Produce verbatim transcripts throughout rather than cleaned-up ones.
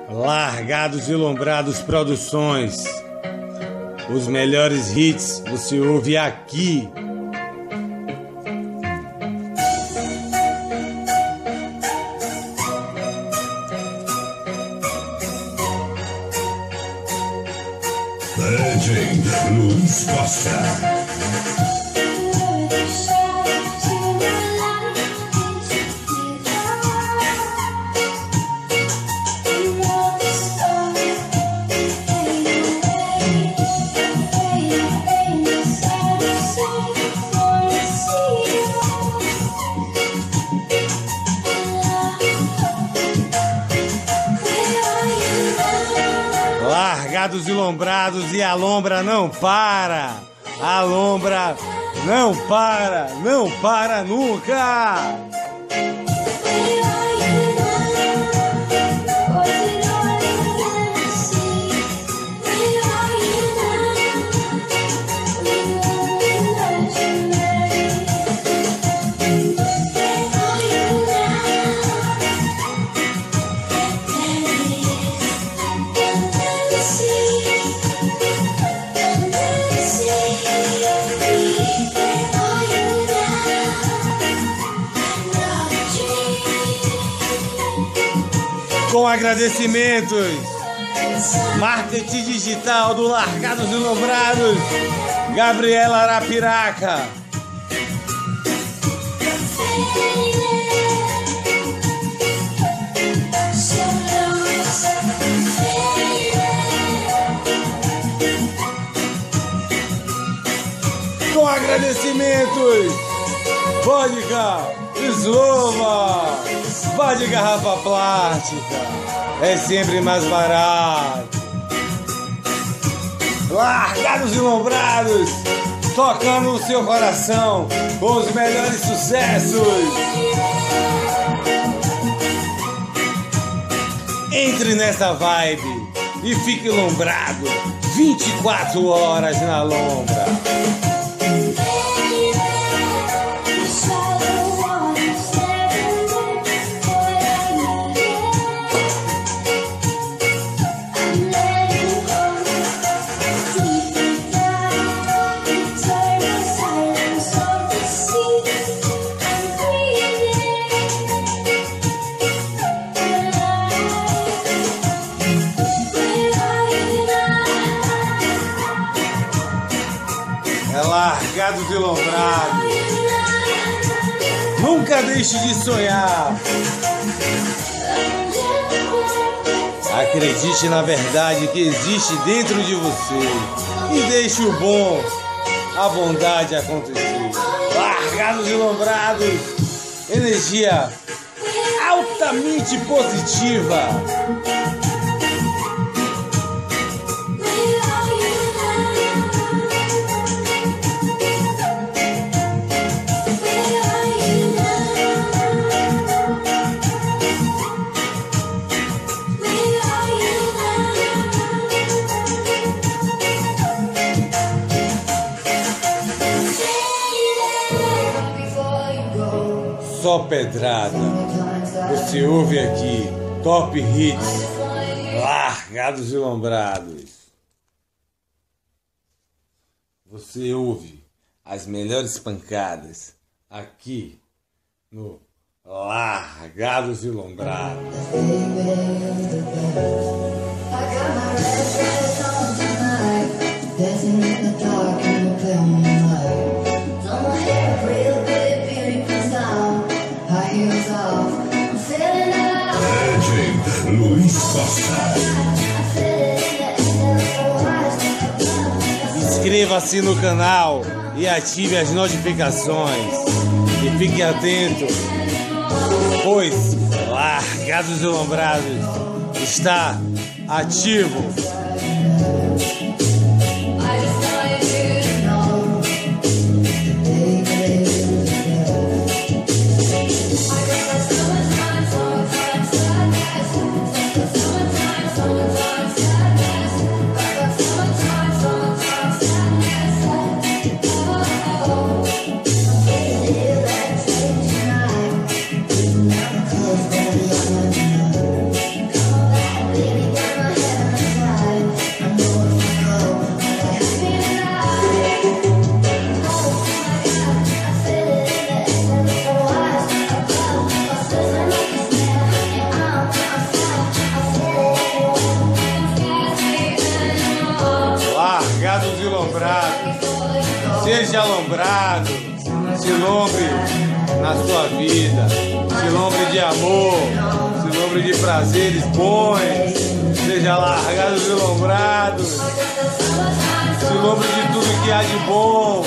Largados e Lombrados Produções. Os melhores hits você ouve aqui. D J Luiz Costa. Largados e Lombrados e a lombra não para. A lombra não para, não para nunca. Com agradecimentos, marketing digital do Largados e Lombrados, Gabriela Arapiraca. Com agradecimentos, vodka Slova, vá de garrafa plástica, é sempre mais barato. Largados e Lombrados, tocando o seu coração com os melhores sucessos. Entre nessa vibe e fique lombrado vinte e quatro horas na lombra. Largados e Lombrados, nunca deixe de sonhar. Acredite na verdade que existe dentro de você e deixe o bom, a bondade acontecer. Largados e Lombrados, energia altamente positiva. Só pedrada, você ouve aqui, Top Hits, Largados e Lombrados. Você ouve as melhores pancadas aqui no Largados e Lombrados. D J Luiz Costa. Inscreva-se no canal e ative as notificações. E fique atento, pois Largados e Lombrados está ativo. Baby, Seja alombrado, se lombre na sua vida, se lombre de amor, se lombre de prazeres bons, seja largado e lombrado, se lombre de tudo que há de bom.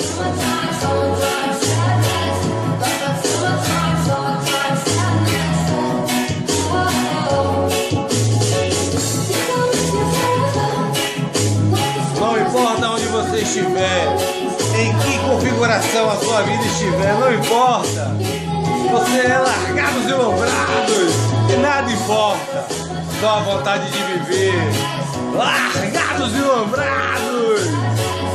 Não importa onde você estiver, em que configuração a sua vida estiver, não importa. Você é largados e lombrados e nada importa. Só a vontade de viver. Largados e lombrados.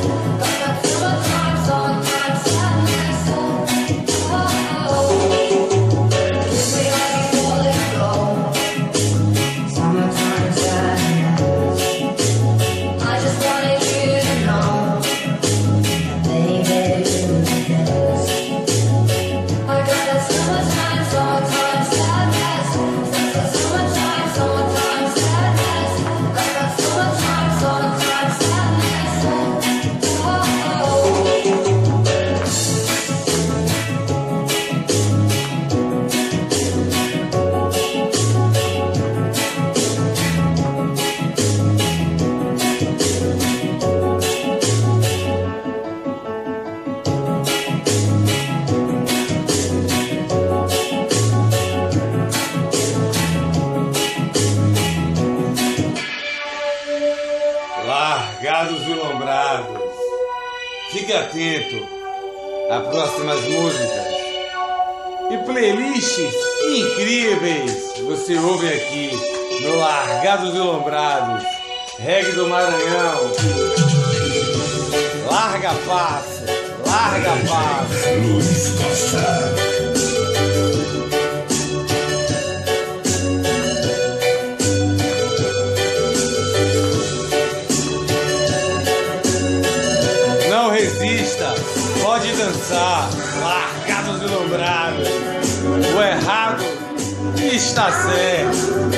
Largados e lombrados. Fique atento a próximas músicas e playlists incríveis você ouve aqui no Largados e Lombrados. Reggae do Maranhão. Larga passo, larga passo. Luiz Costa. Não resista, pode dançar, largados e lombrados. O errado está certo.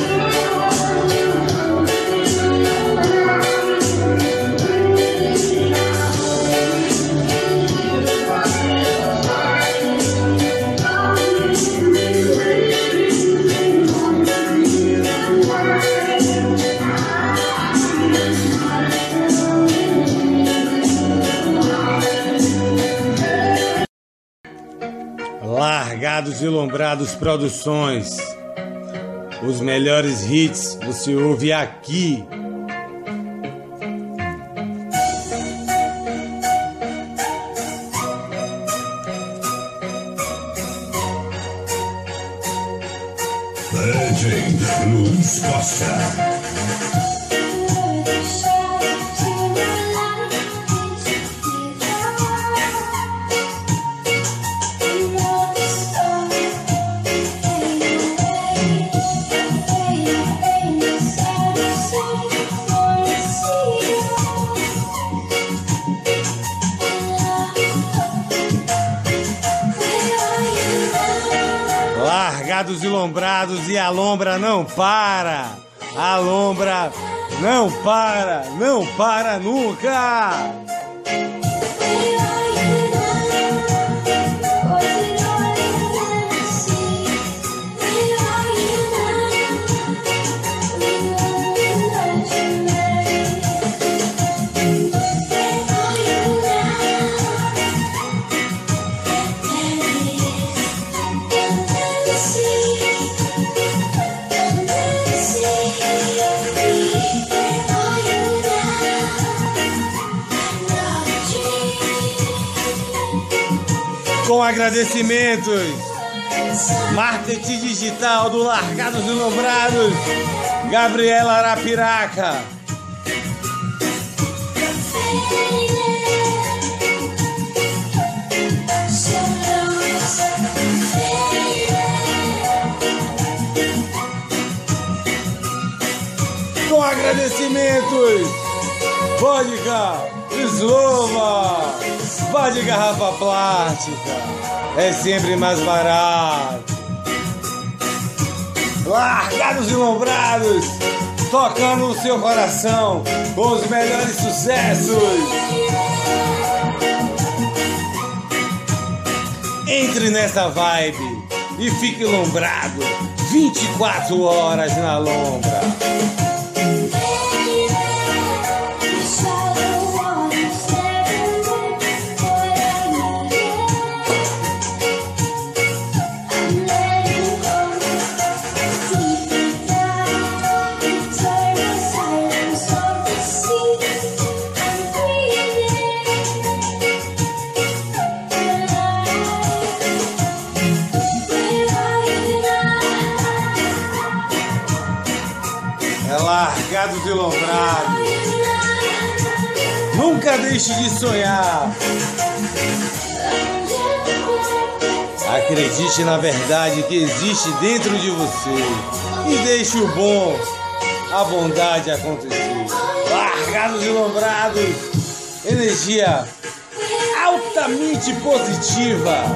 Largados e Lombrados Produções. Os melhores hits você ouve aqui. D J Luiz Costa. Largados e lombrados e a lombra não para. A lombra não para, não para nunca. Com agradecimentos, marketing digital do Largados e Lombrados, Gabriela Arapiraca. Com agradecimentos, vodka, Slova, vá de garrafa plástica, é sempre mais barato. Largados e Lombrados, tocando o seu coração com os melhores sucessos. Entre nessa vibe e fique lombrado vinte e quatro horas na lombra. Largados e lombrados, nunca deixe de sonhar. Acredite na verdade que existe dentro de você e deixe o bom, a bondade acontecer. Largados e lombrados, energia altamente positiva.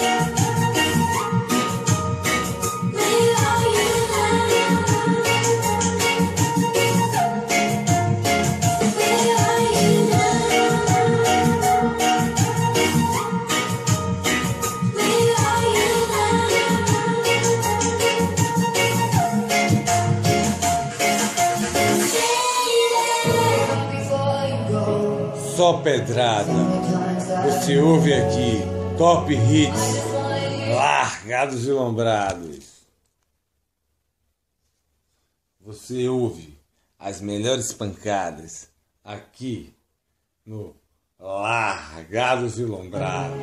Só pedrada, você ouve aqui, Top Hits, Largados e Lombrados. Você ouve as melhores pancadas aqui no Largados e Lombrados.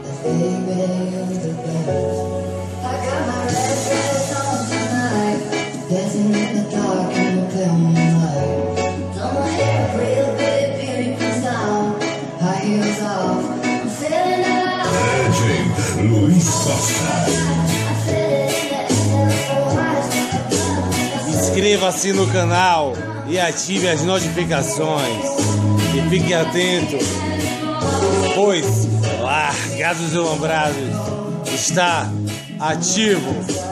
Luiz Costa. Inscreva-se no canal e ative as notificações. E fique atento, pois Largados e Lombrados está ativo.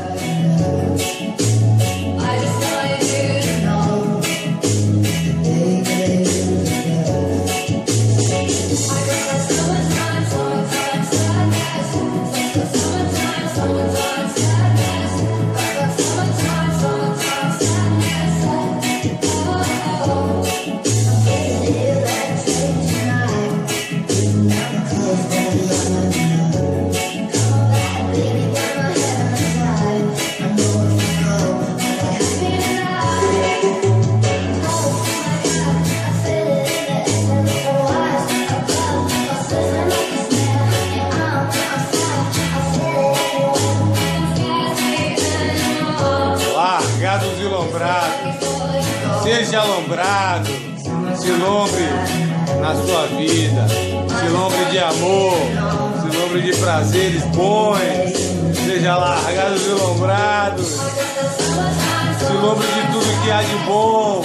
Largados e lombrados, seja alombrado, se lombre na sua vida, se lombre de amor, se lombre de prazeres bons, seja largados e lombrados, se lombre de tudo que há de bom.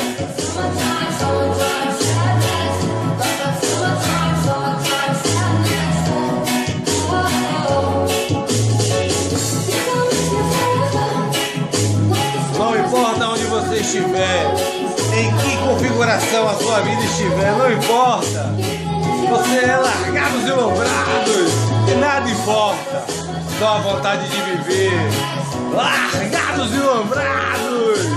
Não importa onde você estiver, em que configuração a sua vida estiver, não importa. Você é largados e lombrados e nada importa. Só a vontade de viver. Largados e lombrados.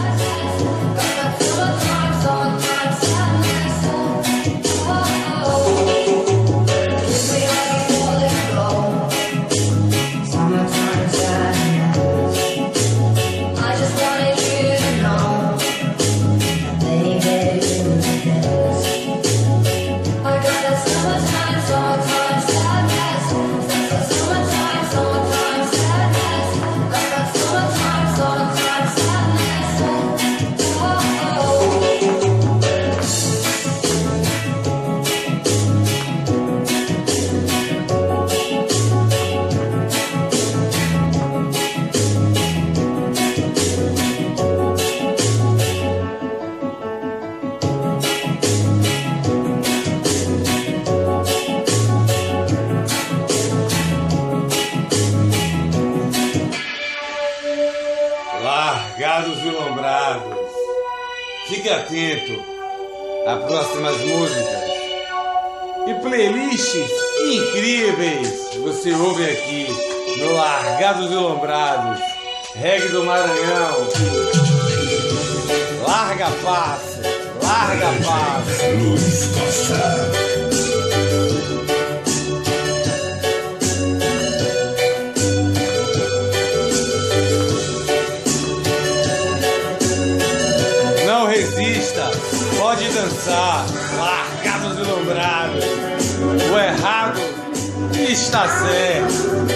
Largados e lombrados. Fique atento a próximas músicas e playlists incríveis. Você ouve aqui no Largados e Lombrados, reggae do Maranhão. Larga passo, larga passo. Luiz Costa. Não resista, pode dançar, Largados e Lombrados. O errado está certo.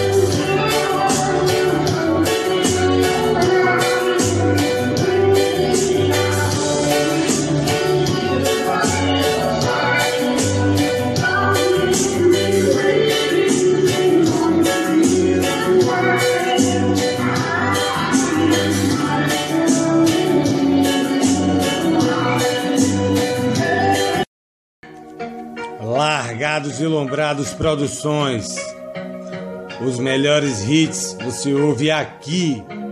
Largados e Lombrados Produções. Os melhores hits você ouve aqui.